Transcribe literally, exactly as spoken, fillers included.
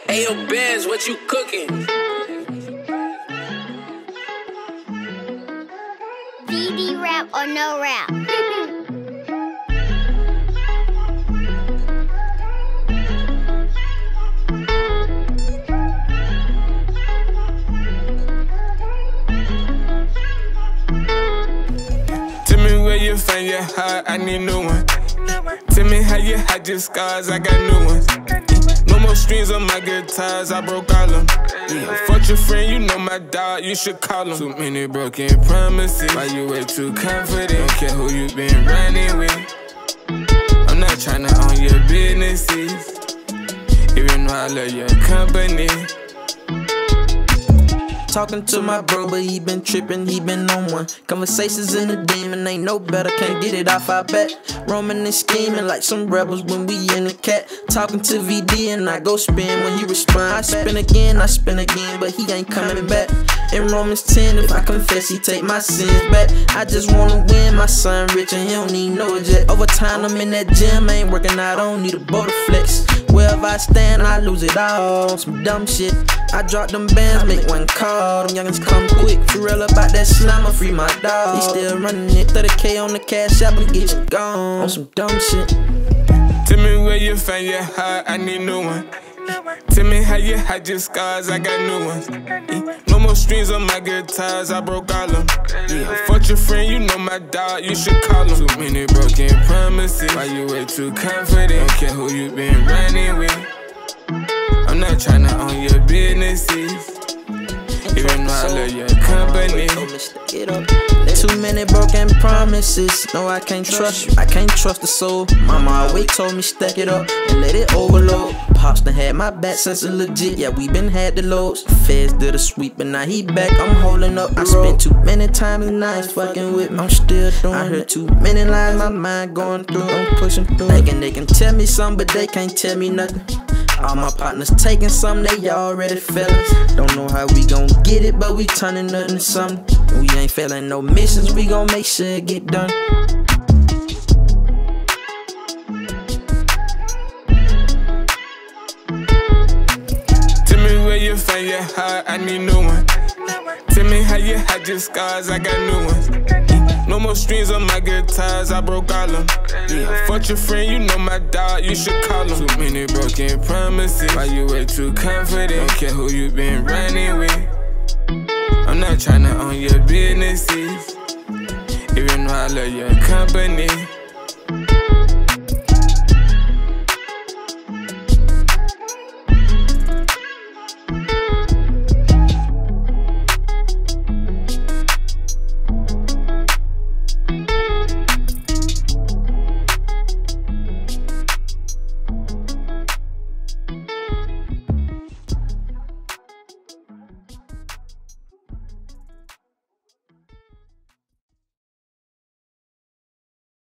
Ayo, Benz, what you cooking? D D rap or no rap? Tell me where you find your heart, I need new one. Tell me how you hide your scars, I got new ones. No more strings on my guitars, I broke all them. Yeah, fuck your friend, you know my dog, you should call him. Too many broken promises, why you way too confident? Don't care who you been running with. I'm not tryna own your businesses, even though I love your company. Talking to my bro, but he been trippin', he been on one. Conversations in the demon, ain't no better, can't get it off, I bet. Roaming and scheming like some rebels when we in the cat. Talking to V D and I go spin when he respond. I spin again, I spin again, but he ain't coming back. In Romans ten, if I confess, he take my sins back. I just wanna win, my son rich and he don't need no jet. Over time, I'm in that gym, I ain't working out, I don't need a boat to flex. Wherever I stand, I lose it all on some dumb shit. I drop them bands, make one call, them youngins come quick. For real about that slammer, free my dog. He still running it, thirty K on the cash app and get you gone on some dumb shit. Tell me where you find your heart, I need new one. Tell me how you hide your scars, I got new ones. Yeah, no more strings on my guitars, I broke all them. Yeah, fuck your friend, you know my dog, you should call him. Too many broken promises, why you way too confident? Don't care who you been running with. I'm not tryna own your businesses, even though I love your company. Too many broken promises, no I can't trust you, I can't trust the soul. Mama always told me stack it up and let it overload. Pops done had my back since it legit, yeah we been had the loads. Feds did a sweep and now he back, I'm holding up the road. I spent too many times and nights fucking with me, I'm still doing I heard too many lines, my mind going through, I'm pushing through. Thinking they can tell me something but they can't tell me nothing. All my partners taking something, they already fellas. Don't know how we gon' get it, but we turning up into something. We ain't failing no missions, we gon' make sure it get done. Tell me where you find your heart, I need new one. Tell me how you hide your scars, I got new ones. No more strings on my guitars, I broke all them. Yeah, fuck your friend, you know my dog, you should call him. Too many broken promises, why you way too confident? Don't care who you been running with. I'm not tryna own your businesses, even though I love your company.